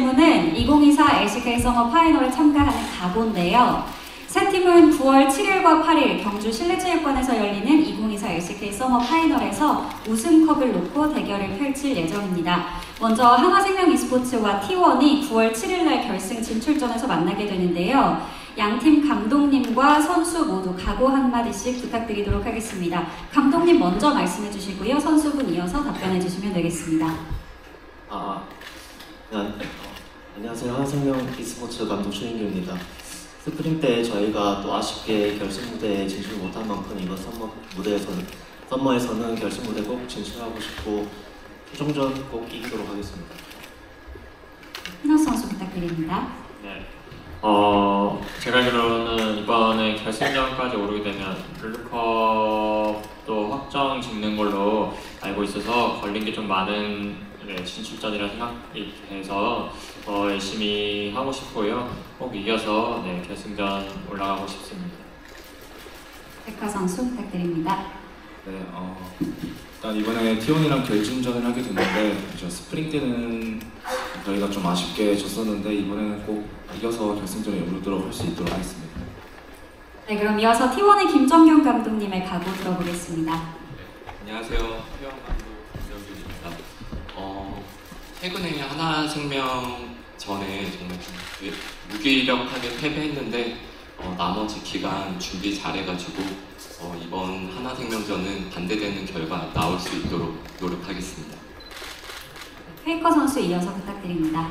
질문은 2024 LCK 서머 파이널에 참가하는 각오인데요. 세 팀은 9월 7일과 8일 경주 실내체육관에서 열리는 2024 LCK 서머 파이널에서 우승컵을 놓고 대결을 펼칠 예정입니다. 먼저 한화생명 e스포츠와 T1이 9월 7일날 결승 진출전에서 만나게 되는데요. 양팀 감독님과 선수 모두 각오 한마디씩 부탁드리도록 하겠습니다. 감독님 먼저 말씀해 주시고요. 선수분 이어서 답변해 주시면 되겠습니다. 안녕하세요. 한화생명 e스포츠 감독 최인규입니다. 스프링 때 저희가 또 아쉽게 결승 무대에 진출 못한 만큼 이번 썸머에서는 결승 무대 꼭 진출하고 싶고 최종전 꼭 이기도록 하겠습니다. 희노 선수 부탁드립니다. 네. 제가 알기로는 이번에 결승전까지 오르게 되면 룰루컵도 확정 짓는 걸로 알고 있어서 걸린 게 좀 많은 진출전이라 생각이 돼서 열심히 하고 싶고요. 꼭 이겨서 결승전 올라가고 싶습니다. 백화 선수 부탁드립니다. 네, 일단 이번에 T1이랑 결승전을 하게 됐는데 스프링 때는 저희가 좀 아쉽게 졌었는데 이번에는 꼭 이겨서 결승전에 오르도록 할 수 있도록 하겠습니다. 네, 그럼 이어서 T1의 김정균 감독님의 각오 들어보겠습니다. 안녕하세요. 태영 감독 김정균입니다. 최근에 하나생명 전에 정말 좀 무기력하게 패배했는데 나머지 기간 준비 잘해가지고 이번 하나생명전은 반대되는 결과 나올 수 있도록 노력하겠습니다. 페이커 선수 이어서 부탁드립니다.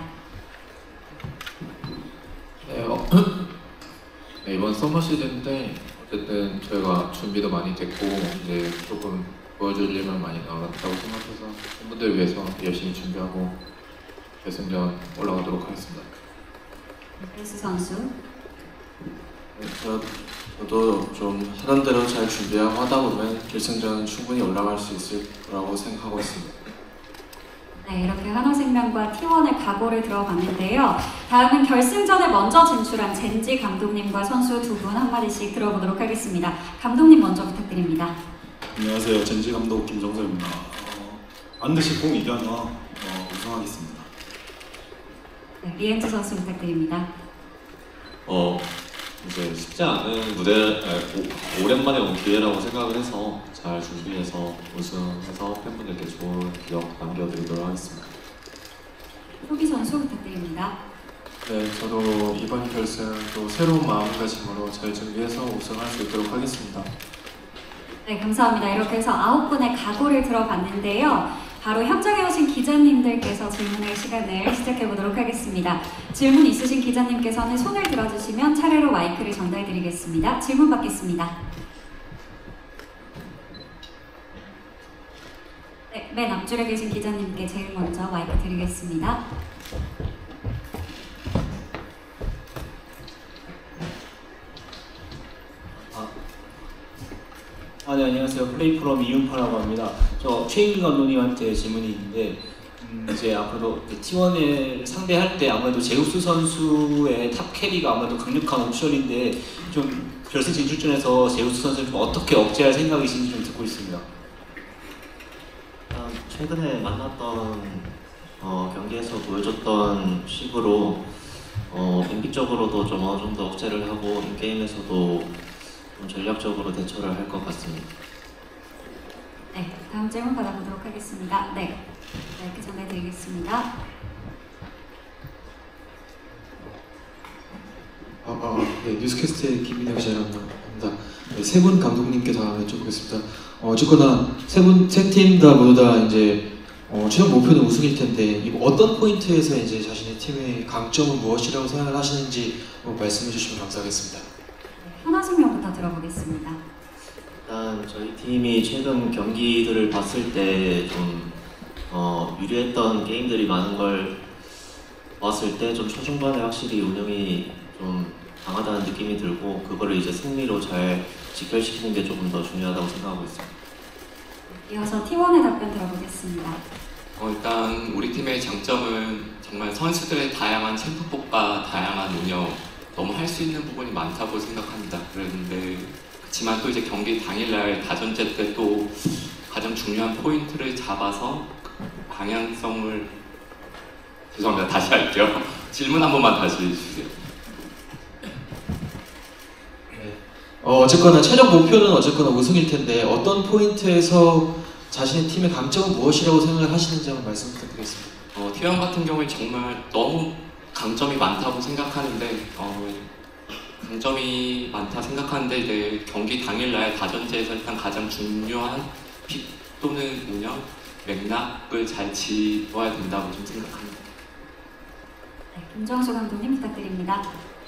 네, 이번 서머 시즌 때 어쨌든 저희가 준비도 많이 됐고 이제 조금 보여줄 일만 많이 남았다고 생각해서 팬분들 위해서 열심히 준비하고 결승전 올라가도록 하겠습니다. 베스 선수. 저도 좀 하던 대로 잘 준비하고 하다 보면 결승전 충분히 올라갈 수 있을 거라고 생각하고 있습니다. 네, 이렇게 한화생명과 T1의 각오를 들어봤는데요. 다음은 결승전에 먼저 진출한 젠지 감독님과 선수 두 분 한마디씩 들어보도록 하겠습니다. 감독님 먼저 부탁드립니다. 안녕하세요. 젠지 감독 김정서입니다. 반드시 꼭 이겨서 우승하겠습니다. 네, 리엔즈 선수 부탁드립니다. 이제 쉽지 않은 오랜만에 온 기회라고 생각을 해서 잘 준비해서 우승해서 팬분들께 좋은 기억 남겨드리도록 하겠습니다. 소비 선수 부탁드립니다. 네, 저도 이번 결승 또 새로운 마음가짐으로 잘 준비해서 우승할 수 있도록 하겠습니다. 네, 감사합니다. 이렇게 해서 9분의 각오를 들어봤는데요. 바로 현장에 오신 기자님들께서 질문할 시간을 시작해보도록 하겠습니다. 질문 있으신 기자님께서는 손을 들어주시면 차례로 마이크를 전달드리겠습니다. 질문 받겠습니다. 네, 맨 앞줄에 계신 기자님께 제일 먼저 마이크 드리겠습니다. 네, 안녕하세요. 플레이프롬 이윤파라고 합니다. 저 최인규 감독님한테 질문이 있는데 이제 앞으로 T1을 상대할 때 아무래도 제우스 선수의 탑 캐리가 아무래도 강력한 옵션인데 좀 결승 진출전에서 제우스 선수를 좀 어떻게 억제할 생각이신지 좀 듣고 있습니다. 최근에 만났던 경기에서 보여줬던 식으로 인기적으로도 좀 어느 정도 억제를 하고 인게임에서도 좀 전략적으로 대처를 할 것 같습니다. 네, 다음 질문 받아보도록 하겠습니다. 네, 이렇게 전해드리겠습니다. 네, 뉴스캐스트의 김민혁 기자입니다. 네, 세 분 감독님께 다음에 여쭤보겠습니다. 어쨌거나 세 팀 다 모두 다 이제 최종 목표는 우승일 텐데 이거 어떤 포인트에서 이제 자신의 팀의 강점은 무엇이라고 생각을 하시는지 말씀해 주시면 감사하겠습니다. 한화생명부터 들어보겠습니다. 일단 저희 팀이 최근 경기들을 봤을 때 좀 유리했던 게임들이 많은 걸 봤을 때 좀 초중반에 확실히 운영이 좀 강하다는 느낌이 들고 그거를 이제 승리로 잘 직결시키는 게 조금 더 중요하다고 생각하고 있습니다. 이어서 T1의 답변 들어보겠습니다. 일단 우리 팀의 장점은 정말 선수들의 다양한 챔프법과 다양한 운영 너무 할 수 있는 부분이 많다고 생각합니다. 그렇지만 또 이제 경기 당일날 다전제 때 또 가장 중요한 포인트를 잡아서 방향성을 죄송합니다. 다시 할게요. 질문 한 번만 다시 해주세요. 어쨌거나 최종 목표는 어쨌거나 우승일 텐데 어떤 포인트에서 자신의 팀의 강점은 무엇이라고 생각을 하시는지 한번 말씀 부탁드리겠습니다. T1 같은 경우에 정말 너무 강점이 많다고 생각하는데 강점이 많다 생각하는데 이제 경기 당일날 다전제에서 일단 가장 중요한 픽 또는 운영 맥락을 잘 지어야 된다고 좀 생각합니다. 네, 김정수 감독님 부탁드립니다.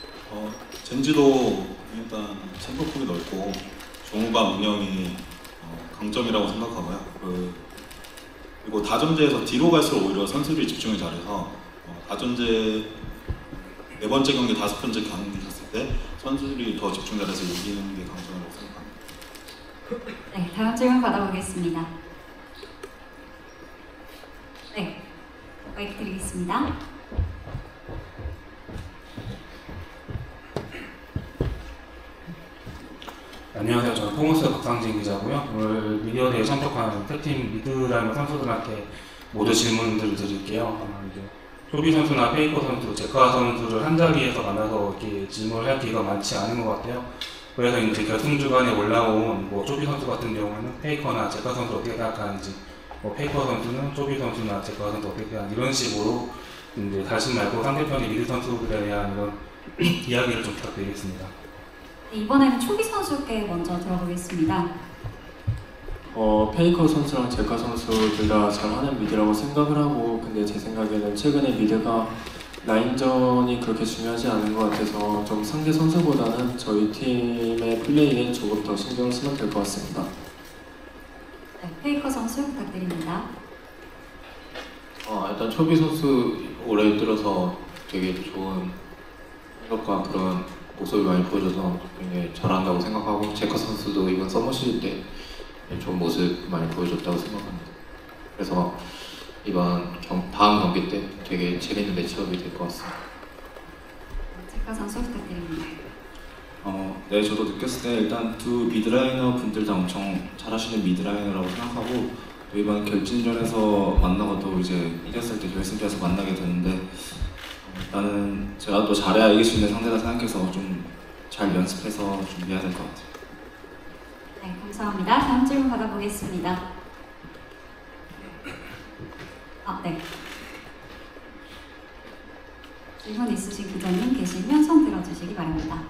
젠지도 일단 챔버폭이 넓고 종우가 운영이 강점이라고 생각하고요. 그리고 다전제에서 뒤로 갈수록 오히려 선수들이 집중을 잘해서 다전제 4번째 경기, 5번째 경기 갔을 때 선수들이 더 집중 잘해서 이기는 게 강점이라고 생각합니다. 네, 다음 질문 받아보겠습니다. 네, 마이크 드리겠습니다. 안녕하세요. 저는 포모스 박상진 기자고요. 오늘 미디어대에 참석한 세팀 미드라이너 선수들한테 모두 질문들을 드릴게요. 이제 쪼비 선수나 페이커 선수, 제카 선수를 한 자리에서 만나서 이렇게 질문을 할 기회가 많지 않은 것 같아요. 그래서 이제 결승 주간에 올라온 쪼비 선수 같은 경우에는 페이커나 제카 선수 어떻게 생각하는지, 페이커 선수는 쪼비 선수나 제카 선수 어떻게 생각하는지 이런 식으로 이제 자신 말고 상대편의 미드 선수들에 대한 이런 이야기를 좀 부탁드리겠습니다. 네, 이번에는 초비 선수께 먼저 들어보겠습니다. 페이커 선수랑 제카 선수 둘 다 잘하는 미드라고 생각을 하고, 근데 제 생각에는 최근에 미드가 라인전이 그렇게 중요하지 않은 것 같아서 좀 상대 선수보다는 저희 팀의 플레이에 조금 더 신경을 쓰면 될 것 같습니다. 네, 페이커 선수 부탁드립니다. 일단 초비 선수 올해 들어서 되게 좋은 생각과 그런 모습을 많이 보여줘서 굉장히 잘한다고 생각하고, 제카 선수도 이번 서머 시즌 때 좋은 모습 많이 보여줬다고 생각합니다. 그래서 이번 다음 경기 때 되게 재밌는 매치업이 될 것 같습니다. 제카 선수 부탁드립니다. 네, 저도 느꼈을 때 일단 두 미드라이너 분들 다 엄청 잘하시는 미드라이너라고 생각하고, 또 이번 결진전에서 만나고 또 이제 이겼을 때 결승전에서 만나게 되는데, 나는 제가 또 잘해야 이길 수 있는 상대다 생각해서 좀 잘 연습해서 준비해야 될 것 같아요. 네, 감사합니다. 다음 질문 받아보겠습니다. 네. 질문 있으신 기자님 계시면 손 들어주시기 바랍니다.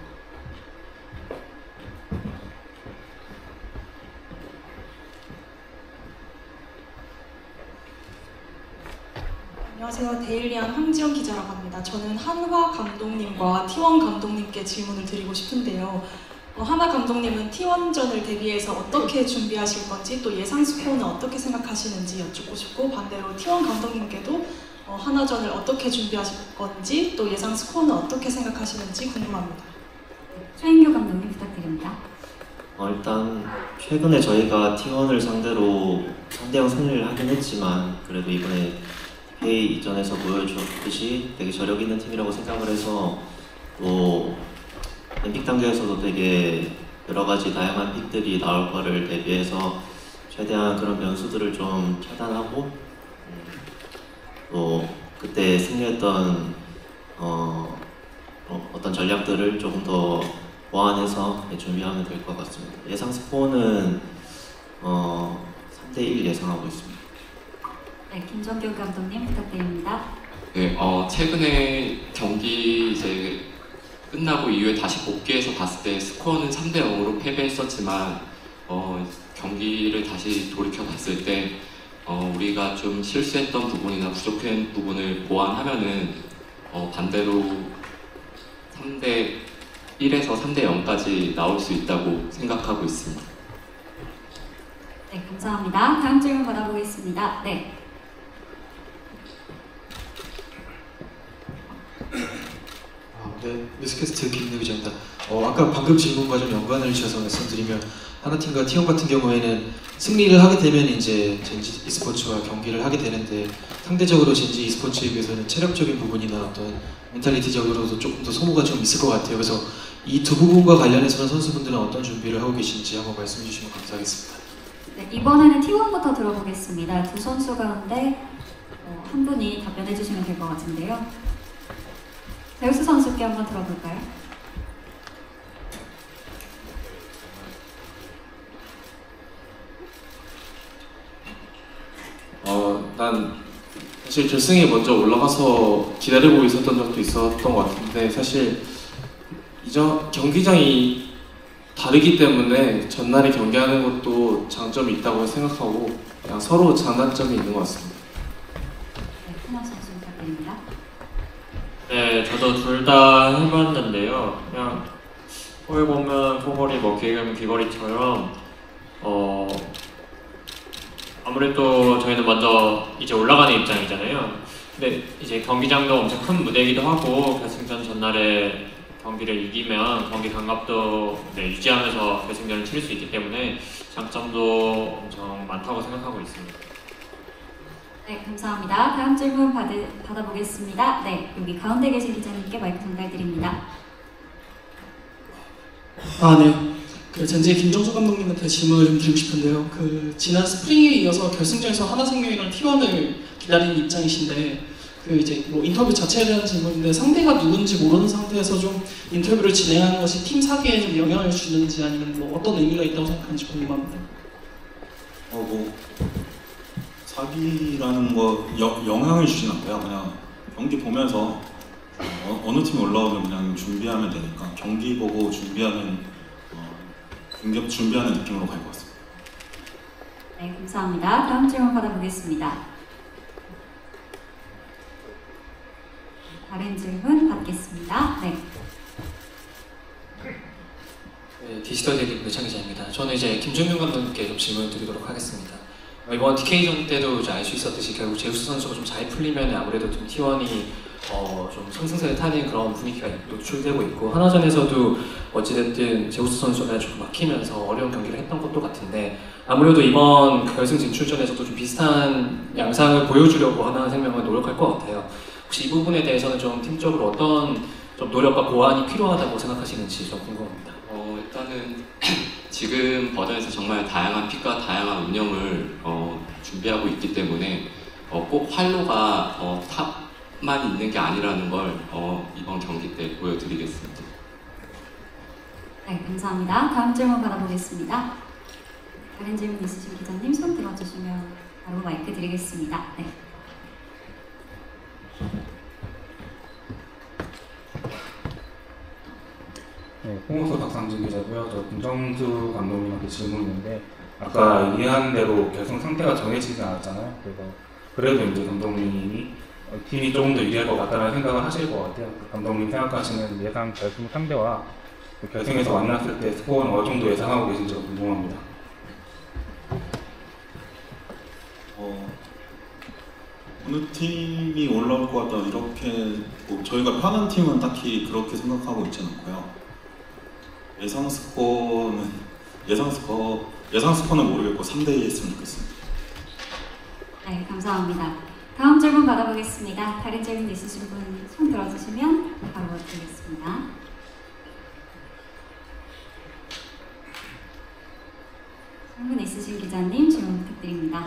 안녕하세요. 데일리안 황지영 기자라고 합니다. 저는 한화 감독님과 T1 감독님께 질문을 드리고 싶은데요. 한화 감독님은 T1전을 대비해서 어떻게 준비하실 건지, 또 예상 스코어는 어떻게 생각하시는지 여쭙고 싶고, 반대로 T1 감독님께도 한화전을 어떻게 준비하실 건지, 또 예상 스코어는 어떻게 생각하시는지 궁금합니다. 최인규 감독님 부탁드립니다. 일단 최근에 저희가 T1을 상대로 3대0 승리를 하긴 했지만, 그래도 이번에 회의 이전에서 보여줬듯이 되게 저력 있는 팀이라고 생각을 해서, 또 픽 단계에서도 되게 여러 가지 다양한 픽들이 나올 거를 대비해서 최대한 그런 변수들을 좀 차단하고, 또 그때 승리했던 어떤 전략들을 조금 더 보완해서 준비하면 될 것 같습니다. 예상 스코어는 3대1 예상하고 있습니다. 네, 김정규 감독님 부탁드립니다. 네, 최근에 경기 이제 끝나고 이후에 다시 복귀해서 봤을 때 스코어는 3대0으로 패배했었지만, 경기를 다시 돌이켜 봤을 때 우리가 좀 실수했던 부분이나 부족한 부분을 보완하면은 반대로 3대1에서 3대0까지 나올 수 있다고 생각하고 있습니다. 네, 감사합니다. 다음 질문 받아보겠습니다. 네. 네, 뉴스캐스트 김민우 기자입니다. 아까 방금 질문과 좀 연관을 지어서 말씀드리면, 하나팀과 T1 같은 경우에는 승리를 하게 되면 이제 젠지 e스포츠와 경기를 하게 되는데, 상대적으로 젠지 e스포츠에 비해서는 체력적인 부분이나 어떤 멘탈리티적으로도 조금 더 소모가 좀 있을 것 같아요. 그래서 이 두 부분과 관련해서는 선수분들은 어떤 준비를 하고 계신지 한번 말씀해 주시면 감사하겠습니다. 네, 이번에는 T1부터 들어보겠습니다. 두 선수 가운데 한 분이 답변해 주시면 될 것 같은데요. 제우스 선수께 한번 들어볼까요? 난 사실 결승에 먼저 올라가서 기다리고 있었던 적도 있었던 것 같은데 사실 경기장이 다르기 때문에 전날에 경기하는 것도 장점이 있다고 생각하고 그냥 서로 장단점이 있는 것 같습니다. 네, 큰호 선수 부탁드립니다. 네, 저도 둘 다 해봤는데요. 그냥 홀 보면 포거리, 뭐 길면 귀거리처럼 아무래도 저희는 먼저 이제 올라가는 입장이잖아요. 근데 이제 경기장도 엄청 큰 무대이기도 하고 결승전 전날에 경기를 이기면 경기 감각도 유지하면서 결승전을 치를 수 있기 때문에 장점도 엄청 많다고 생각하고 있습니다. 네, 감사합니다. 다음 질문 받아보겠습니다. 네, 여기 가운데 계신 기자님께 마이크 전달드립니다. 네. 그 젠지의 김정수 감독님한테 질문을 좀 드리고 싶은데요. 그 지난 스프링에 이어서 결승전에서 하나생명이랑 T1을 기다리는 입장이신데 그 이제 뭐 인터뷰 자체에 대한 질문인데 상대가 누군지 모르는 상태에서 좀 인터뷰를 진행하는 것이 팀 사기에 좀 영향을 주는지 아니면 뭐 어떤 의미가 있다고 생각하는지 궁금합니다. 뭐 사기라는 거 영향을 주진 않고요. 그냥 경기 보면서 어느 팀이 올라오면 그냥 준비하면 되니까 경기 보고 준비하는 느낌으로 갈 것 같습니다. 네, 감사합니다. 다음 질문 받아보겠습니다. 다른 질문 받겠습니다. 네. 네, 디지털 대리 노창 기자입니다. 저는 이제 김종균 감독님께 좀 질문을 드리도록 하겠습니다. 이번 DK전 때도 알 수 있었듯이 결국 제우스 선수가 좀 잘 풀리면 아무래도 좀 T1이 좀 상승세를 타는 그런 분위기가 노출되고 있고 하나전에서도 어찌됐든 제우스 선수가 조금 막히면서 어려운 경기를 했던 것도 같은데 아무래도 이번 결승 진출전에서도 좀 비슷한 양상을 보여주려고 하나생명은 노력할 것 같아요. 혹시 이 부분에 대해서는 좀 팀적으로 어떤 좀 노력과 보완이 필요하다고 생각하시는지 좀 궁금합니다. 일단은 지금 버전에서 정말 다양한 픽과 다양한 운영을 준비하고 있기 때문에 꼭 활로가 탑만 있는 게 아니라는 걸 이번 경기 때 보여드리겠습니다. 네, 감사합니다. 다음 질문 받아보겠습니다. 다른 질문 있으신 기자님 손 들어주시면 바로 마이크 드리겠습니다. 네. 네, 홍우수 박상진 기자고요. 저 김정수 감독님한테 질문인데 아까 얘기한 대로 결승 상태가 정해지지 않았잖아요. 그래도 이제 감독님이 팀이 조금 더 유리할 것 같다는 생각을 하실 것 같아요. 감독님 생각하시는 예상 결승 상대와 결승에서 만났을 때 스코어는 어느 정도 예상하고 계신지 궁금합니다. 어느 팀이 올라올 것 같다 이렇게 저희가 편한 팀은 딱히 그렇게 생각하고 있지는 않고요. 예상 스코어는 모르겠고 3대2 했으면 좋겠습니다. 네, 감사합니다. 다음 질문 받아보겠습니다. 다른 질문 있으신 분 손 들어주시면 바로 드리겠습니다. 질문 있으신 기자님 질문 부탁드립니다.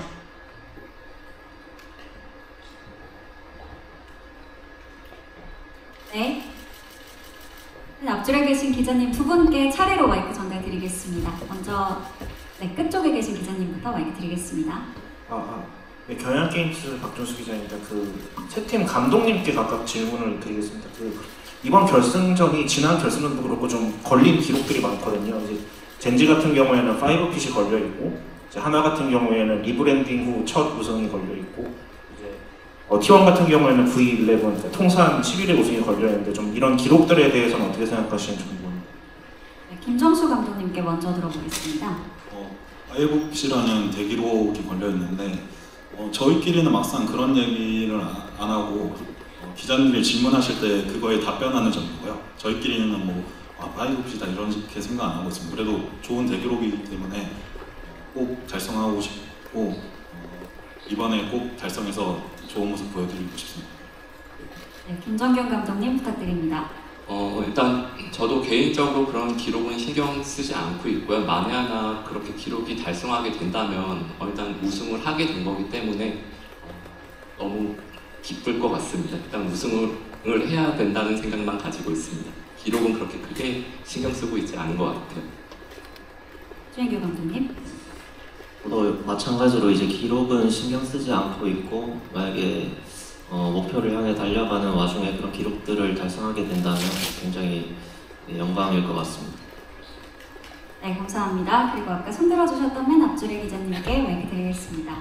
네. 앞줄에 계신 기자님 두 분께 차례로 마이크 전달드리겠습니다. 먼저 끝쪽에 계신 기자님부터 마이크 드리겠습니다. 네, 경향게임즈 박준수 기자입니다. 세 팀 감독님께 각각 질문을 드리겠습니다. 이번 결승전이 지난 결승전도 그렇고 좀 걸린 기록들이 많거든요. 이제 젠지 같은 경우에는 5핏이 걸려 있고, 이제 하나 같은 경우에는 리브랜딩 후 첫 우승이 걸려 있고, 이제 T1 같은 경우에는 V11, 그러니까 통산 11회 우승이 걸려 있는데 좀 이런 기록들에 대해서는 어떻게 생각하시는지 궁금합니다. 네, 김정수 감독님께 먼저 들어보겠습니다. 5핏이라는 대기록이 걸려 있는데 저희끼리는 막상 그런 얘기를 안 하고 기자님들이 질문하실 때 그거에 답변하는 정도고요. 저희끼리는 5핏이다 이렇게 생각 안 하고 있습니다. 그래도 좋은 대기록이기 때문에 꼭 달성하고 싶고 이번에 꼭 달성해서 좋은 모습 보여드리고 싶습니다. 네, 김정균 감독님 부탁드립니다. 일단 저도 개인적으로 그런 기록은 신경 쓰지 않고 있고요. 만에 하나 그렇게 기록이 달성하게 된다면 일단 우승을 하게 된 거기 때문에 너무 기쁠 것 같습니다. 일단 우승을 해야 된다는 생각만 가지고 있습니다. 기록은 그렇게 크게 신경 쓰고 있지 않은 것 같아요. 최인규 감독님. 저도 마찬가지로 이제 기록은 신경 쓰지 않고 있고, 만약에 목표를 향해 달려가는 와중에 그런 기록들을 달성하게 된다면 굉장히 영광일 것 같습니다. 네, 감사합니다. 그리고 아까 손 들어주셨던 맨 앞줄의 기자님께 마이크 드리겠습니다.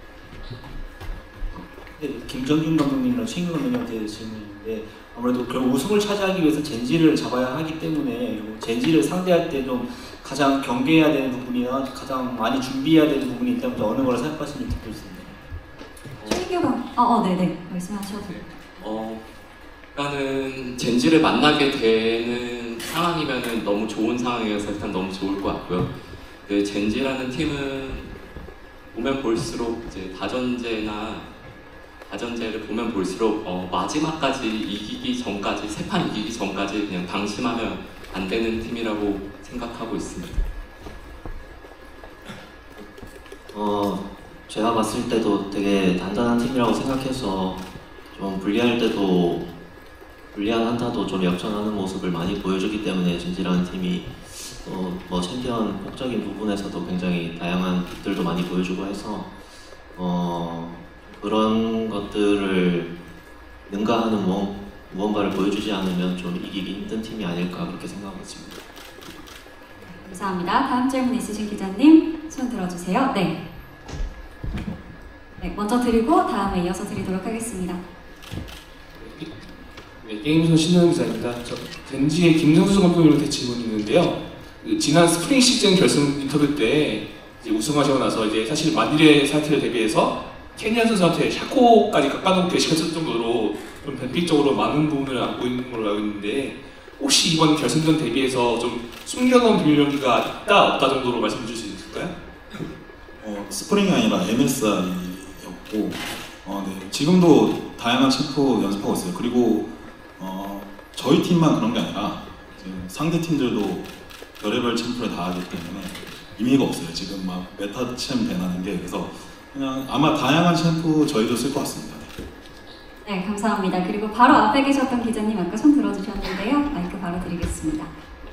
네, 김정균 감독님이랑 최인규 감독님한테 질문인데, 아무래도 결국 우승을 차지하기 위해서 젠지를 잡아야 하기 때문에 젠지를 상대할 때 좀 가장 경계해야 되는 부분이나 가장 많이 준비해야 되는 부분이 있다면 어느 걸 생각하시는지 듣고 있습니다. 최인규 네네, 말씀하셔도 돼요. 일단은 젠지를 만나게 되는 상황이면은 너무 좋은 상황이어서 일단 너무 좋을 것 같고요. 근데 젠지라는 팀은 보면 볼수록 이제 다전제를 보면 볼수록 마지막까지 이기기 전까지, 세 판 이기기 전까지 그냥 방심하면 안 되는 팀이라고 생각하고 있습니다. 제가 봤을 때도 되게 단단한 팀이라고 생각해서 좀 불리한 한타도 좀 역전하는 모습을 많이 보여주기 때문에 젠지라는 팀이 뭐 챔피언 폭적인 부분에서도 굉장히 다양한 픽들도 많이 보여주고 해서 그런 것들을 능가하는 무언가를 보여주지 않으면 좀 이기기 힘든 팀이 아닐까 그렇게 생각하고 있습니다. 감사합니다. 다음 질문 있으신 기자님 손 들어주세요. 네, 먼저 드리고 다음에 이어서 드리도록 하겠습니다. 네, 게임선 신현 기자입니다. 젠지의 김정수 감독님한테 질문이 있는데요. 지난 스프링 시즌 결승 인터뷰 때 이제 우승하시고 나서 이제 사실 만일의 사태를 대비해서 케니안 선수한테 샤코까지 깎아놓게 시켰을 정도로 좀 변칙적으로 많은 부분을 안고 있는 걸로 알고 있는데, 혹시 이번 결승전 대비해서 좀 숨겨놓은 비밀 연기가 있다 없다 정도로 말씀해 주실 수 있을까요? 스프링이 아니라 MSI였고, 네, 지금도 다양한 챔프 연습하고 있어요. 그리고 저희 팀만 그런 게 아니라 상대 팀들도 별의별 챔프를 다 하기 때문에 의미가 없어요. 지금 막 메타 챔 배나는 게. 그래서 그냥 아마 다양한 챔프 저희도 쓸 것 같습니다. 네, 감사합니다. 그리고 바로 앞에 계셨던 기자님 아까 손 들어주셨는데요. 마이크 바로 드리겠습니다.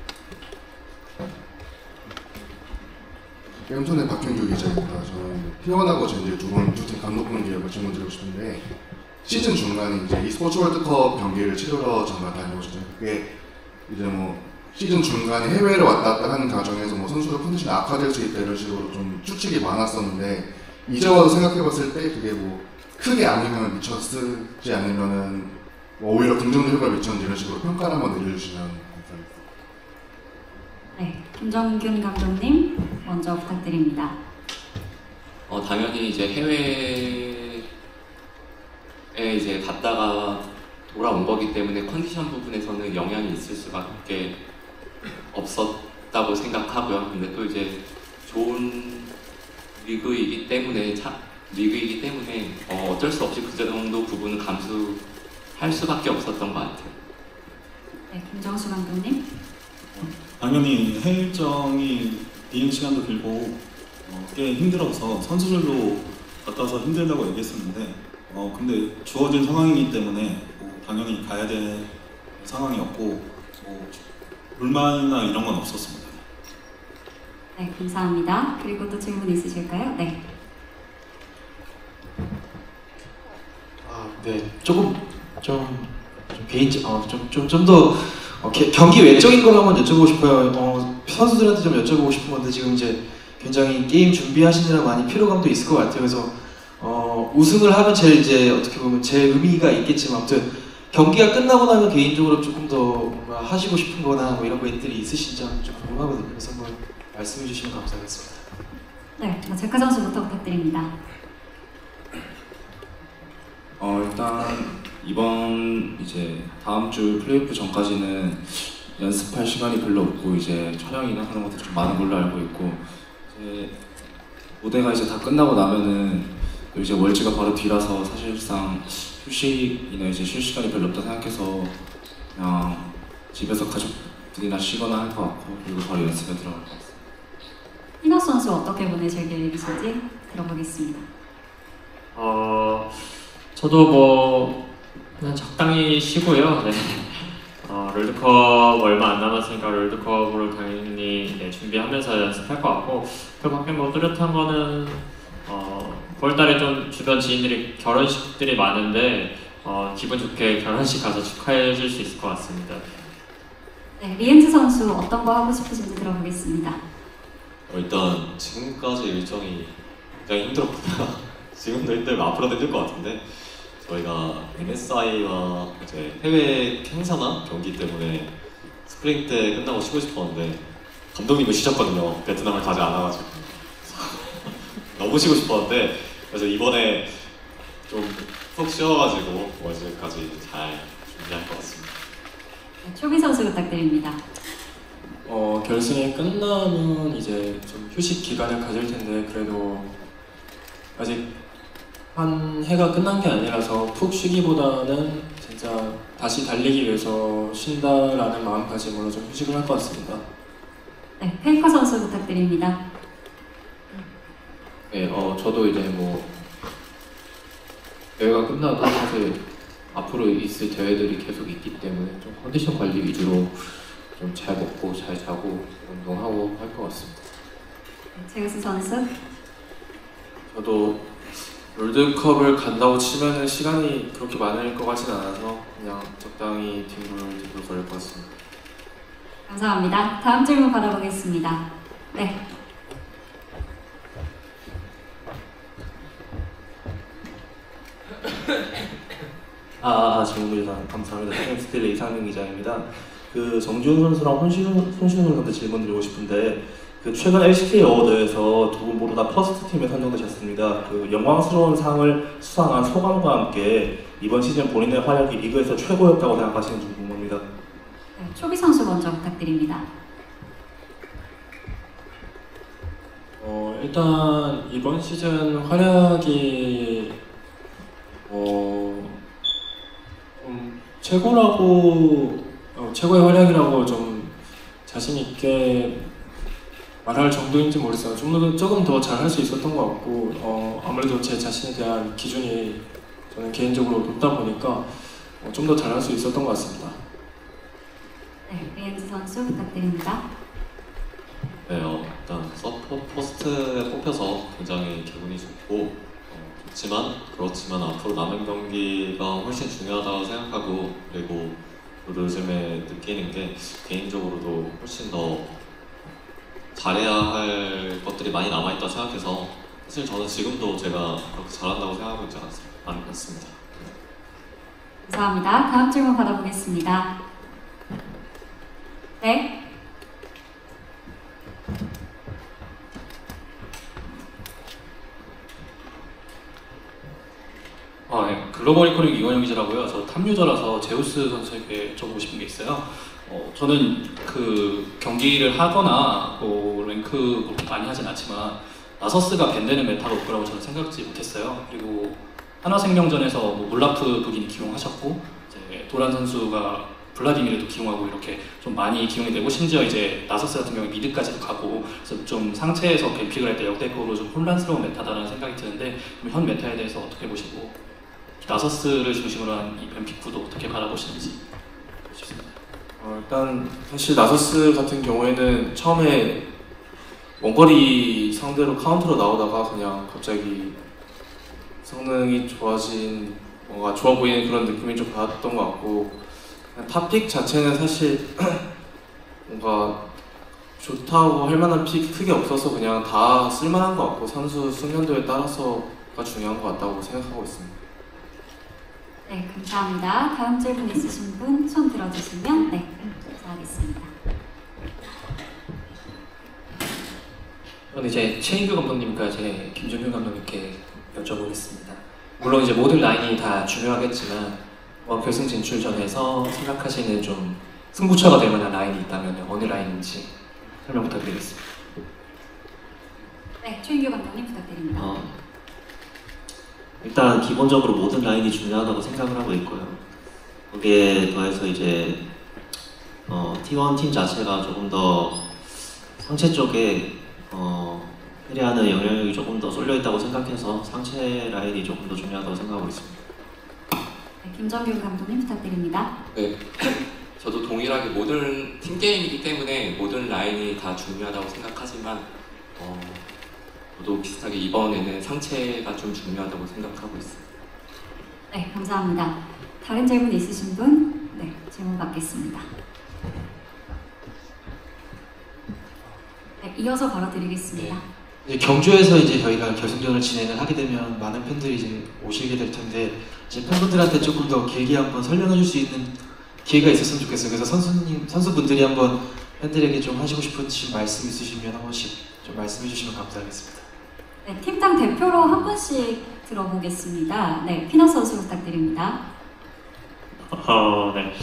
게임선의 박현규 기자입니다. 저는 피어나고 젠지 두팀 감독분께 질문드리고 싶은데, 시즌 중간에 이제 e스포츠 월드컵 경기를 치르러 정말 다녀오셨잖아요. 그게 이제 뭐 시즌 중간에 해외를 왔다 갔다 하는 과정에서 뭐 선수들 컨디션이 악화될 수 있다 이런 식으로 좀 추측이 많았었는데, 이제 와서 생각해봤을 때 그게 뭐 크게 영향을 미쳤을지 아니면은 뭐 오히려 긍정적 효과를 미쳤는지 이런 식으로 평가를 한번 내려주시면 감사하겠습니다. 네, 김정균 감독님 먼저 부탁드립니다. 당연히 이제 해외에 이제 갔다가 돌아온 거기 때문에 컨디션 부분에서는 영향이 있을 수밖에 없었다고 생각하고요. 근데 또 이제 좋은 리그이기 때문에 어쩔 수 없이 그 정도 부분은 감수할 수밖에 없었던 것 같아요. 네, 김정수 감독님. 당연히 해외 일정이 비행 시간도 길고 꽤 힘들어서 선수들도 갔다 와서 힘들다고 얘기했었는데, 근데 주어진 상황이기 때문에 당연히 가야 될 상황이었고 불만이나 이런 건 없었습니다. 네, 감사합니다. 그리고 또 질문 있으실까요? 네. 네, 조금 좀 개인적 좀 더 경기 외적인 걸 한번 여쭤보고 싶어요. 선수들한테 좀 여쭤보고 싶은 건데, 지금 이제 굉장히 게임 준비하시느라 많이 피로감도 있을 것 같아요. 그래서 우승을 하면 제일 이제 어떻게 보면 제일 의미가 있겠지만, 아무튼 경기가 끝나고 나면 개인적으로 조금 더 뭔가 하시고 싶은 거나 뭐 이런 것들이 있으신지 좀 궁금하거든요. 그래서 한번 말씀해 주시면 감사하겠습니다. 네, 제카 선수부터 부탁드립니다. 일단 이번 이제 다음 주 플레이오프 전까지는 연습할 시간이 별로 없고 이제 촬영이나 하는 것들이 좀 많은 걸로 알고 있고, 이제 무대가 이제 다 끝나고 나면은 또 이제 월지가 바로 뒤라서 사실상 휴식이나 이제 쉴 시간이 별로 없다 생각해서 그냥 집에서 가족들이나 쉬거나 할 것 같고, 그리고 바로 연습에 들어갈 것 같습니다. 희나 선수 어떻게 보내실 계획이신지 들어보겠습니다. 저도 뭐 그냥 적당히 쉬고요. 네. 롤드컵 얼마 안 남았으니까 롤드컵으로 당연히 네, 준비하면서 연습할 것 같고 그 밖에 뭐 뚜렷한 거는 9월달에 좀 주변 지인들이 결혼식들이 많은데 기분 좋게 결혼식 가서 축하해 줄 수 있을 것 같습니다. 네, 리엔즈 선수 어떤 거 하고 싶으신지 들어보겠습니다. 일단 지금까지 일정이 굉장히 힘들었고요. 지금도 힘들면 앞으로도 힘들 것 같은데 저희가 MSI와 이제 해외 행사나 경기 때문에 스프링 때 끝나고 쉬고 싶었는데 감독님은 쉬셨거든요. 베트남을 가지 않아가지고 너무 쉬고 싶었는데 그래서 이번에 좀 푹 쉬어가지고 월드까지 잘 준비할 것 같습니다. 네, 초비 선수 부탁드립니다. 결승이 끝나면 이제 좀 휴식 기간을 가질 텐데 그래도 아직 한 해가 끝난 게 아니라서 푹 쉬기보다는 진짜 다시 달리기 위해서 쉰다라는 마음가짐으로 좀 휴식을 할 것 같습니다. 네, 페이커 선수 부탁드립니다. 네, 저도 이제 뭐 대회가 끝나도 사실 앞으로 있을 대회들이 계속 있기 때문에 좀 컨디션 관리 위주로 좀 잘 먹고 잘 자고 운동하고 할 것 같습니다. 네, 제우스 선수. 저도 롤드컵을 간다고 치면은 시간이 그렇게 많을 것 같진 않아서 그냥 적당히 뒹굴 거릴 것 같습니다. 감사합니다. 다음 질문 받아보겠습니다. 네. 질문 주셔서 감사합니다. 스틸의 이상민 기자입니다. 그 정지훈 선수랑 손신웅 선수한테 질문 드리고 싶은데 그 최근 LCK 어워드에서 두 분 모두 다 퍼스트 팀에 선정되셨습니다. 그 영광스러운 상을 수상한 소감과 함께 이번 시즌 본인의 활약이 리그에서 최고였다고 생각하시는지 궁금합니다. 네, 초비 선수 먼저 부탁드립니다. 일단 이번 시즌 활약이 최고의 활약이라고 좀 자신 있게 말할 정도인지 모르겠어요. 조금 더 잘할 수 있었던 것 같고 아무래도 제 자신에 대한 기준이 저는 개인적으로 높다 보니까 좀 더 잘할 수 있었던 것 같습니다. 네, 리엔즈 선수 부탁드립니다. 네, 일단 포스트에 뽑혀서 굉장히 기분이 좋고 그렇지만 앞으로 남은 경기가 훨씬 중요하다고 생각하고 그리고 요즘에 느끼는 게 개인적으로도 훨씬 더 잘해야 할 것들이 많이 남아있다고 생각해서 사실 저는 지금도 제가 그렇게 잘한다고 생각하고 있지 않습니다. 감사합니다. 다음 질문 받아보겠습니다. 네. 네. 글로벌 이코닉 이원영 기자라고요. 저 탑유저라서 제우스 선수에게 여쭤보고 싶은 게 있어요. 저는 그 경기를 하거나 뭐 랭크 뭐 많이 하진 않지만 나서스가 밴되는 메타가 올 거라고 저는 생각지 못했어요. 그리고 하나생명전에서 뭐 몰라프 북인이 기용하셨고 이제 도란 선수가 블라디미르도 기용하고 이렇게 좀 많이 기용이 되고 심지어 이제 나서스 같은 경우에 미드까지도 가고 그래서 좀 상체에서 뱀픽을 할 때 역대급으로 좀 혼란스러운 메타다라는 생각이 드는데 현 메타에 대해서 어떻게 보시고 나서스를 중심으로 한 이 뱀픽 구도 어떻게 바라보시는지 해주셨습니다. 일단 사실 나서스 같은 경우에는 처음에 원거리 상대로 카운터로 나오다가 그냥 갑자기 성능이 좋아진 뭔가 좋아 보이는 그런 느낌이 좀 받았던 것 같고 탑픽 자체는 사실 뭔가 좋다고 할 만한 픽이 크게 없어서 그냥 다 쓸만한 것 같고 선수 숙련도에 따라서가 중요한 것 같다고 생각하고 있습니다. 네, 감사합니다. 다음 질문 있으신 분 손 들어주시면 네, 감사하겠습니다. 저는 이제 최인규 감독님과 이제 김종균 감독님께 여쭤보겠습니다. 물론 이제 모든 라인이 다 중요하겠지만 결승 진출전에서 생각하시는 좀 승부처가 될 만한 라인이 있다면 어느 라인인지 설명 부탁드리겠습니다. 네, 최인규 감독님 부탁드립니다. 일단 기본적으로 모든 라인이 중요하다고 생각을 하고 있고요. 거기에 더해서 이제 T1 팀 자체가 조금 더 상체 쪽에 캐리하는 영향력이 조금 더 쏠려 있다고 생각해서 상체 라인이 조금 더 중요하다고 생각하고 있습니다. 네, 김정균 감독님 부탁드립니다. 네, 저도 동일하게 모든 팀 게임이기 때문에 모든 라인이 다 중요하다고 생각하지만 저도 비슷하게 이번에는 상체가 좀 중요하다고 생각하고 있습니다. 네, 감사합니다. 다른 질문 있으신 분? 네, 질문 받겠습니다. 네, 이어서 바로 드리겠습니다. 이제 경주에서 이제 저희가 결승전을 진행을 하게 되면 많은 팬들이 이제 오시게 될 텐데 이제 팬분들한테 조금 더 길게 한번 설명해 줄 수 있는 기회가 있었으면 좋겠어요. 그래서 선수분들이 한번 팬들에게 좀 하시고 싶은 말씀 있으시면 한 번씩 좀 말씀해 주시면 감사하겠습니다. 네, 팀당 대표로 한 분씩 들어보겠습니다. 네, 피너 선수 부탁드립니다. 네.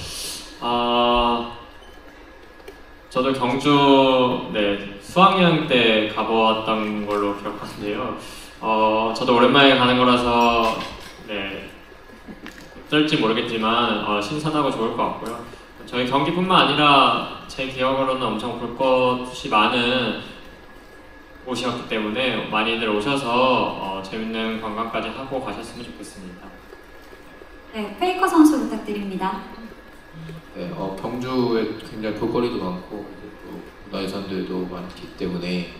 저도 경주 수학여행 때 가보았던 걸로 기억하는데요. 저도 오랜만에 가는 거라서 어떨지 모르겠지만 신선하고 좋을 것 같고요. 저희 경기뿐만 아니라 제 기억으로는 엄청 볼 것이 많은 곳이었기 때문에 많이들 오셔서 재밌는 관광까지 하고 가셨으면 좋겠습니다. 네, 페이커 선수 부탁드립니다. 네, 경주에 굉장히 볼거리도 많고 또 문화유산들도 많기 때문에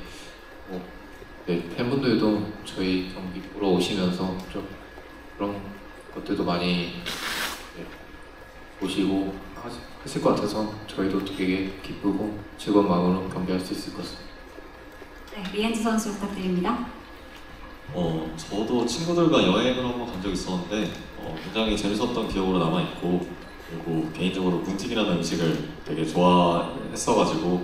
팬분들도 저희 경기 보러 오시면서 좀 그런 것들도 많이 보시고 하실 것 같아서 저희도 되게 기쁘고 즐거운 마음으로 경기할 수 있을 것 같습니다. 네, 리엔즈 선수 부탁드립니다. 저도 친구들과 여행을 한번 간 적이 있었는데 굉장히 재밌었던 기억으로 남아있고 그리고 개인적으로 문팁이라는 음식을 되게 좋아했어가지고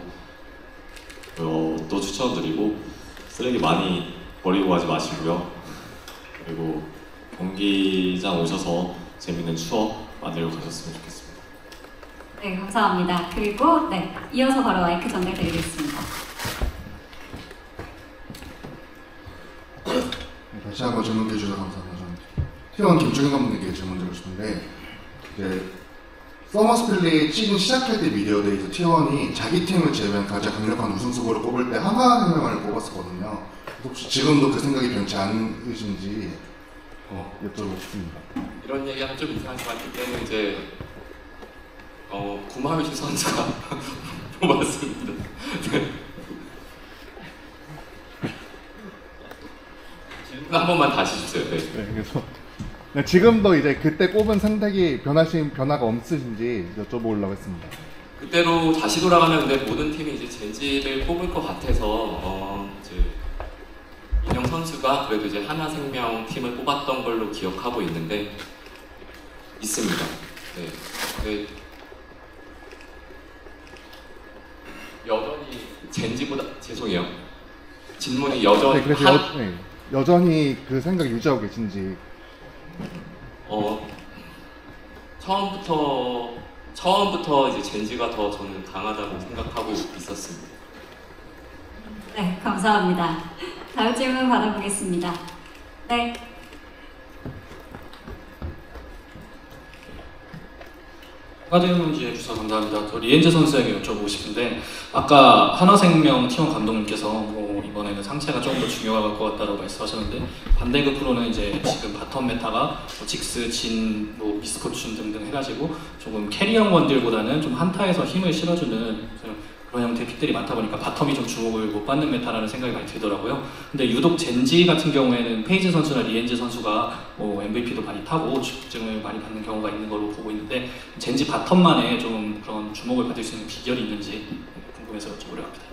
또 추천드리고 쓰레기 많이 버리고 가지 마시고요. 그리고 경기장 오셔서 재밌는 추억 만들고 가셨으면 좋겠습니다. 네, 감사합니다. 그리고 이어서 바로 마이크 전달드리겠습니다. 다시 한번 질문 해주셔서 감사합니다. 저는 T1 김종인 감독님께 질문 드리고 싶은데 이제 서머스필리 시즌 시작할 때 미디어데이에서 T1이 자기 팀을 제외한 가장 강력한 우승 후보를 뽑을 때 하나생명을 뽑았었거든요. 혹시 지금도 그 생각이 변치 않으신지 여쭤보고 싶습니다. 이런 얘기하면 좀 이상하지만 그때는 이제 구마유시 선수가 뽑았습니다. 한 번만 다시 주세요. 네, 그래서 지금도 이제 그때 꼽은 선택이 변화가 없으신지 여쭤보려고 했습니다. 그때로 다시 돌아가면 근데 모든 팀이 이제 젠지를 뽑을 것 같아서 이제 인형 선수가 그래도 이제 하나생명 팀을 뽑았던 걸로 기억하고 있는데 있습니다. 네. 여전히 젠지보다 죄송해요. 질문이 여전히 여전히 그 생각 유지하고 계신지. 처음부터 이제 젠지가 더 저는 강하다고 생각하고 있었습니다. 네, 감사합니다. 다음 질문 받아보겠습니다. 네. 질문 기회 주셔서 감사합니다. 저 리엔즈 선수에게 여쭤보고 싶은데 아까 하나생명 T1 감독님께서 이번에는 상체가 조금 더 중요할 것 같다고 말씀하셨는데 반대급으로는 이제 지금 바텀 메타가 직스, 진, 미스코춘 등등 해가지고 조금 캐리형 원딜보다는 좀 한타에서 힘을 실어주는 그런 형태의 픽들이 많다 보니까 바텀이 좀 주목을 못 받는 메타라는 생각이 많이 들더라고요. 근데 유독 젠지 같은 경우에는 페이지 선수나 리엔즈 선수가 MVP도 많이 타고 집중을 많이 받는 경우가 있는 걸로 보고 있는데 젠지 바텀만의 좀 그런 주목을 받을 수 있는 비결이 있는지 궁금해서 여쭤보려 합니다.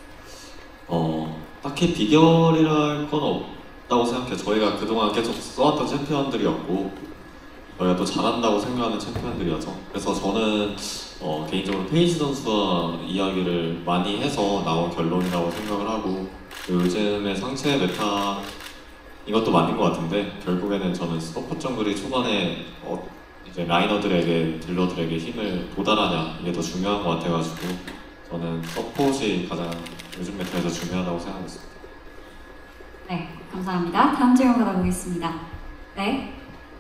딱히 비결이랄 건 없다고 생각해요. 저희가 그동안 계속 써왔던 챔피언들이었고 저희가 또 잘한다고 생각하는 챔피언들이어서 그래서 저는 개인적으로 페이지 선수와 이야기를 많이 해서 나온 결론이라고 생각을 하고 요즘의 상체 메타 이것도 맞는 것 같은데 결국에는 저는 서포 정글이 초반에 이제 라이너들에게 딜러들에게 힘을 도달하냐 이게 더 중요한 것 같아가지고 저는 서폿이 가장 요즘 메타에서 중요하다고 생각하고 있습니다. 네, 감사합니다. 다음 질문 받아보겠습니다. 네.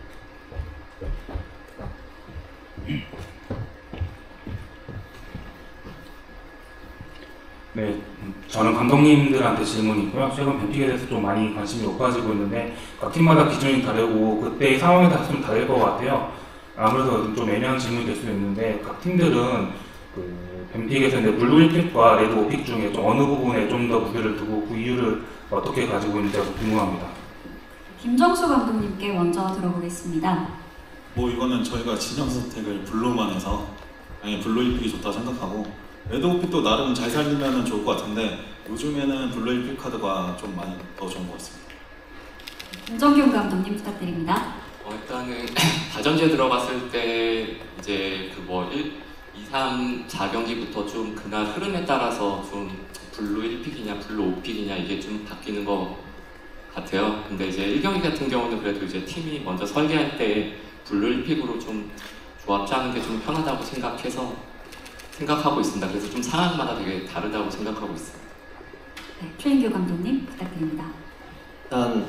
네, 저는 감독님들한테 질문이고요. 최근 뱀픽에 대해서 좀 많이 관심이 높아지고 있는데 각 팀마다 기준이 다르고 그때의 상황에 따라 좀 다를 것 같아요. 아무래도 좀 애매한 질문이 될 수도 있는데 각 팀들은 그 뱀픽에서 이제 블루 1픽과 레드 5픽 중에 좀 어느 부분에 좀 더 무게를 두고 그 이유를 어떻게 가지고 있는지 궁금합니다. 김정수 감독님께 먼저 들어보겠습니다. 뭐 이거는 저희가 진영 선택을 블루만 해서 당연히 블루 1픽이 좋다 생각하고 레드 5픽도 나름 잘 살리면 좋을 것 같은데 요즘에는 블루 1픽 카드가 좀 많이 더 좋은 것 같습니다. 김정균 감독님 부탁드립니다. 일단은 다전제 들어갔을 때 이제 그 뭐 2, 3, 4경기부터 좀 그날 흐름에 따라서 좀 블루 1픽이냐 블루 5픽이냐 이게 좀 바뀌는 것 같아요. 근데 이제 1경기 같은 경우는 그래도 이제 팀이 먼저 설계할 때 블루 1픽으로 좀 조합 짜는 게 좀 편하다고 생각하고 있습니다. 그래서 좀 상황마다 되게 다르다고 생각하고 있습니다. 네, 최인규 감독님 부탁드립니다. 일단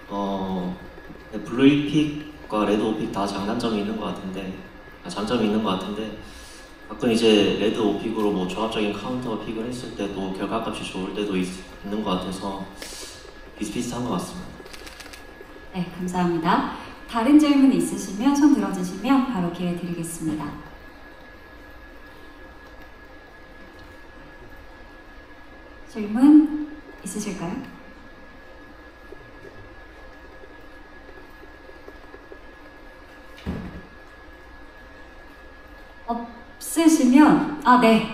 블루 1픽과 레드 5픽 다 장단점이 있는 것 같은데 장점이 있는 것 같은데 가끔 이제 레드 5픽으로 뭐 조합적인 카운터 픽을 했을 때도 결과값이 좋을 때도 있는 것 같아서 비슷비슷한 것 같습니다. 네, 감사합니다. 다른 질문 있으시면 손 들어주시면 바로 기회 드리겠습니다. 질문 있으실까요? 없으시면 네.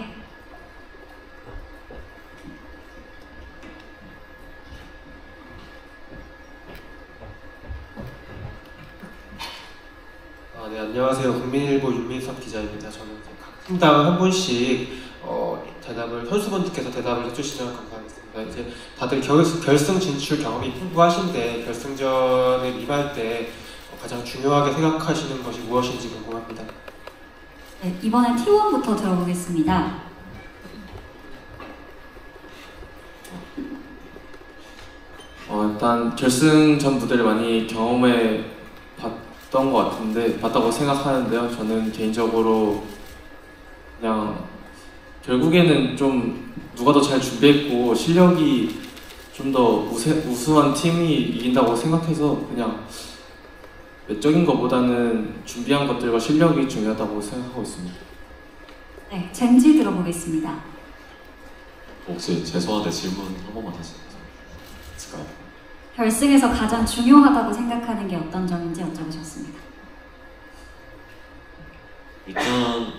네, 안녕하세요. 국민일보 윤민석 기자입니다. 저는 각 팀당 한 분씩 대답을 선수분들께서 대답을 해주시면 감사하겠습니다. 이제 다들 결승 진출 경험이 풍부하신데 결승전을 임할 때 가장 중요하게 생각하시는 것이 무엇인지 궁금합니다. 네, 이번엔 T1부터 들어보겠습니다. 일단 결승전 무대를 많이 경험해 봤다고 생각하는데요. 저는 개인적으로 그냥 결국에는 좀 누가 더 잘 준비했고 실력이 좀 더 우수한 팀이 이긴다고 생각해서 그냥 외적인 것보다는 준비한 것들과 실력이 중요하다고 생각하고 있습니다. 네, 젠지 들어보겠습니다. 혹시 죄송한데 질문 한 번만 다시 있을까요? 결승에서 가장 중요하다고 생각하는 게 어떤 점인지 여쭤보셨습니다. 일단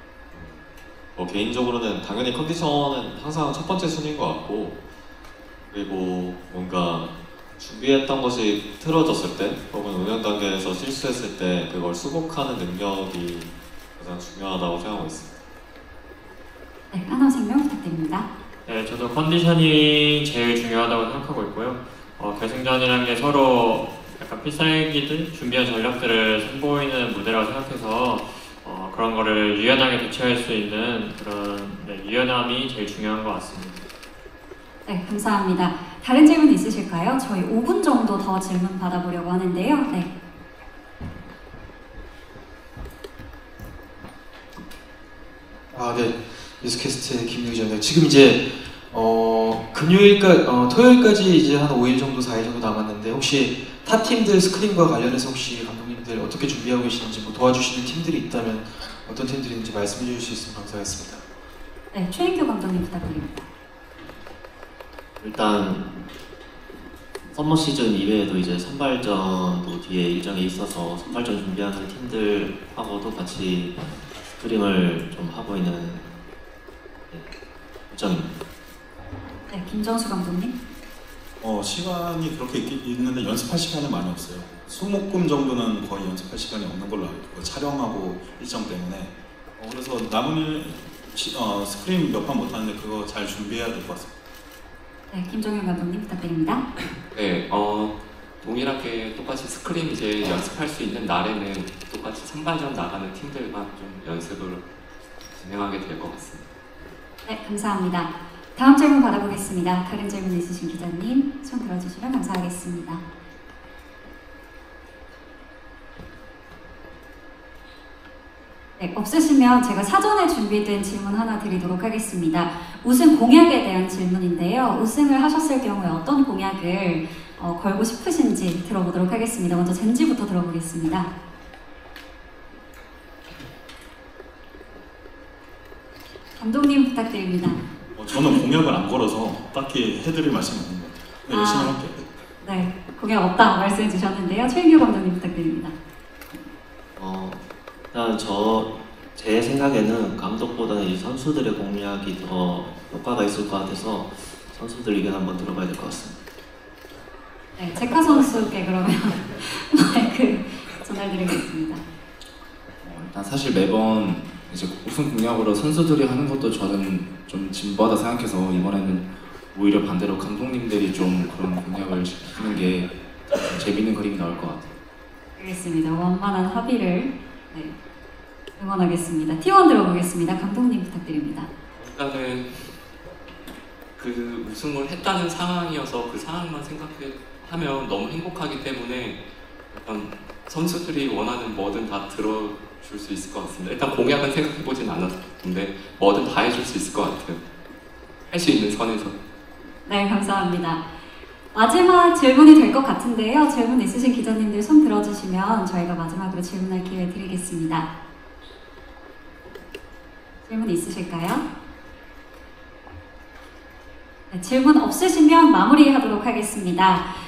개인적으로는 당연히 컨디션은 항상 첫 번째 순위인 것 같고 그리고 뭔가 준비했던 것이 틀어졌을 때 혹은 운영 단계에서 실수했을 때 그걸 수복하는 능력이 가장 중요하다고 생각하고 있습니다. 네, 하나생명 부탁드립니다. 네, 저도 컨디션이 제일 중요하다고 생각하고 있고요. 결승전이라는 게 서로 약간 필살기들, 준비한 전력들을 선보이는 무대라고 생각해서 그런 거를 유연하게 대처할 수 있는 그런 유연함이 제일 중요한 것 같습니다. 네, 감사합니다. 다른 질문 있으실까요? 저희 5분 정도 더 질문 받아보려고 하는데요. 네. 네. 뉴스캐스트 김유기전입니다. 지금 이제 토요일까지 이제 한 5일 정도, 4일 정도 남았는데 혹시 타 팀들 스크린과 관련해서 혹시 감독님들 어떻게 준비하고 계시는지 뭐 도와주시는 팀들이 있다면 어떤 팀들이 있는지 말씀해 주실 수 있으면 감사하겠습니다. 네, 최인규 감독님 부탁드립니다. 일단 썸머 시즌 이외에도 이제 선발전도 뒤에 일정이 있어서 선발전 준비하는 팀들하고도 같이 스크림을 좀 하고 있는 일정입니다. 네, 김정수 감독님. 시간이 그렇게 있는데 연습할 시간이 많이 없어요. 수목금 정도는 거의 연습할 시간이 없는 걸로 알고 있고 촬영하고 일정 때문에 그래서 남은 스크림 몇 판 못하는데 그거 잘 준비해야 될 것 같습니다. 네, 김종현 감독님 부탁드립니다. 네, 동일하게 똑같이 스크림 이제 연습할 수 있는 날에는 똑같이 선발전 나가는 팀들만 좀 연습을 진행하게 될 것 같습니다. 네, 감사합니다. 다음 질문 받아보겠습니다. 다른 질문 있으신 기자님 손 들어주시면 감사하겠습니다. 네, 없으시면 제가 사전에 준비된 질문 하나 드리도록 하겠습니다. 우승 공약에 대한 질문인데요. 우승을 하셨을 경우에 어떤 공약을 걸고 싶으신지 들어보도록 하겠습니다. 먼저 젠지부터 들어보겠습니다. 감독님 부탁드립니다. 저는 공약을 안 걸어서 딱히 해드릴 말씀이 없는 것 같아요. 네, 열심히 할게요. 네, 공약 없다 말씀해 주셨는데요. 최인규 감독님 부탁드립니다. 일단 제 생각에는 감독보다는 이 선수들의 공약이 더 효과가 있을 것 같아서 선수들 의견 한번 들어봐야 될 것 같습니다. 네, 제카 선수께 그러면 마이크 전달드리겠습니다. 일단 사실 매번 이제 우승 공약으로 선수들이 하는 것도 저는 좀 진부하다 생각해서 이번에는 오히려 반대로 감독님들이 좀 그런 공약을 하는 게 좀 재밌는 그림이 나올 것 같아요. 알겠습니다. 원만한 합의를 응원하겠습니다. T1 들어보겠습니다. 감독님 부탁드립니다. 일단은 그 우승을 했다는 상황이어서 그 상황만 생각하면 너무 행복하기 때문에 약간 선수들이 원하는 뭐든 다 들어줄 수 있을 것 같습니다. 일단 공약은 생각해보진 않았는데 뭐든 다 해줄 수 있을 것 같아요. 할 수 있는 선에서. 네, 감사합니다. 마지막 질문이 될 것 같은데요. 질문 있으신 기자님들 손 들어주시면 저희가 마지막으로 질문할 기회 드리겠습니다. 질문 있으실까요? 네, 질문 없으시면 마무리하도록 하겠습니다.